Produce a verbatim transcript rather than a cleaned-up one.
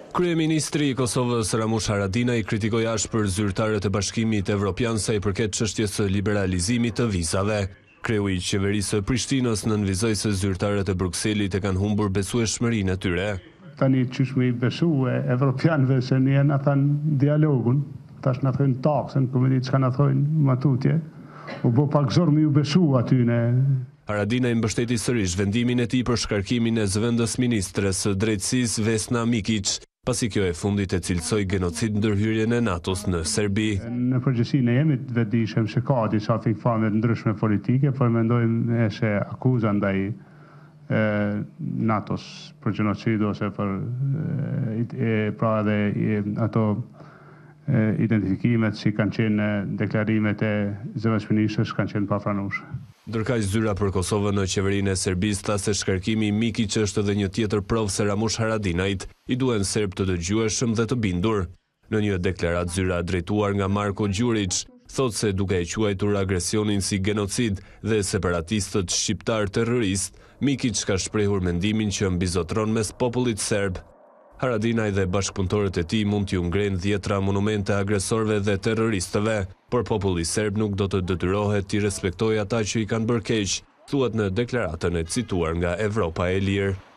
Kryeministri i Kosovës Ramush Haradinaj kritikoi ashpër zyrtarët e Bashkimit Evropian sa i përket çështjes së liberalizimit të vizave. Kreu i qeverisë së Prishtinës nënvizoi se zyrtarët e Brukselit e kanë humbur besueshmërinë e tyre. Tani qysh me i besu e evropianëve se një na thanë dialogun, tash na thojnë taksën, po më di çka na thojnë matutje. U bë pak zor me ju besu aty në Haradinaj mbështeti sërish vendimin e tij për shkarkimin e zëvendës ministres së drejtësisë Vesna Mikić, pasi kjo e fundit e cilësoi genocid ndërhyrjen e NATO-s në Serbi. Në përgjithësi ne jemi të vetëdijshëm se ka disa fikfame të ndryshme politike, por mendojmë se akuza ndaj NATO-s për genocid ose për e, pra edhe e, ato e, identifikimet si kanë qenë deklarimet e zëvendës ministres kanë qenë papranueshme. Ndërkaq zyra për Kosovën në qeverinë e Serbisë tha se shkarkimi i Mikić është edhe një tjetër provë se Ramush Haradinajt i duhen serb të dëgjueshëm dhe të bindur. Në një deklaratë zyra drejtuar nga Marko Gjurić thotë se duke e quajtur agresionin si genocid dhe separatistët shqiptar terrorist, Mikić ka shprehur mendimin që mbizotron mes popullit serb. Haradinaj dhe bashkëpunëtorët e tij mund t'ju ngrenë dhjetra monumente agresorëve dhe terroristëve, por populli serb nuk do të detyrohet t'i respektojë ata që i kanë bërë keq, thuhet në deklaratën e cituar nga Evropa e Lirë.